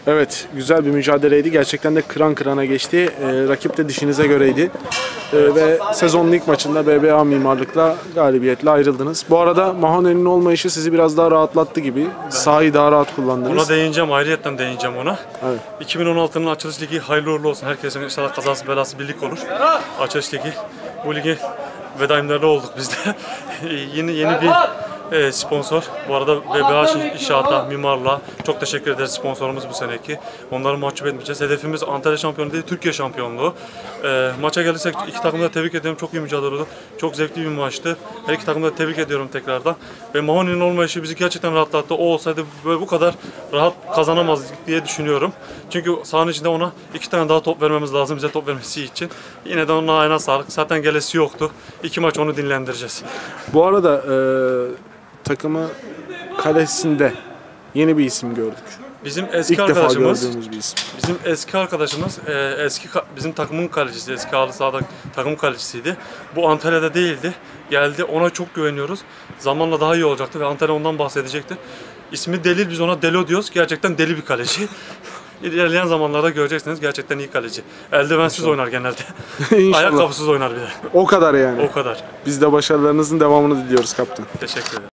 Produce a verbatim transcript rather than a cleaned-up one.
Evet, güzel bir mücadeleydi. Gerçekten de kıran kırana geçti. Ee, rakip de dişinize göreydi. Ee, ve sezonun ilk maçında B B A Mimarlık'la galibiyetle ayrıldınız. Bu arada Mahonen'in olmayışı sizi biraz daha rahatlattı gibi. Sahayı daha rahat kullandınız. Ona değineceğim, ayrıyetten değineceğim ona. Evet. iki bin on altının açılış ligi hayırlı uğurlu olsun. Herkesin inşallah kazası belası bir lig olur. Açılış ligi. Bu ligi veda imdarı olduk biz de. yeni yeni bir e, sponsor. Bu arada B B A İnşaat'a, Mimarlığa çok teşekkür ederiz sponsorumuz bu seneki. Onları mahcup etmeyeceğiz. Hedefimiz Antalya şampiyonu değil, Türkiye şampiyonluğu. E, maça gelirsek iki takımı da tebrik ediyorum. Çok iyi mücadele oldu. Çok zevkli bir maçtı. Her iki takımı da tebrik ediyorum tekrardan. Ve Mahonen'in olmayışı bizi gerçekten rahatlattı. O olsaydı böyle bu kadar rahat kazanamazdık diye düşünüyorum. Çünkü sahanın içinde ona iki tane daha top vermemiz lazım bize top vermesi için. Yine de onun ayağına sağlık. Zaten gelesi yoktu. İki maç onu dinlendireceğiz. Bu arada e, takımı kalesinde yeni bir isim gördük. Bizim eski İlk arkadaşımız, defa gördüğümüz bir isim. bizim eski arkadaşımız, e, eski bizim takımın kalecisi, eski halı sahada takım kalecisiydi. Bu Antalya'da değildi. Geldi, ona çok güveniyoruz. Zamanla daha iyi olacaktı ve Antalya ondan bahsedecekti. İsmi Delil, biz ona Delo diyoruz. Gerçekten deli bir kaleci. İlerleyen zamanlarda göreceksiniz, gerçekten iyi kaleci. Eldivensiz İnşallah. Oynar genelde. Ayakkabısız oynar bir de. O kadar yani. O kadar. Biz de başarılarınızın devamını diliyoruz kaptan. Teşekkür ederim.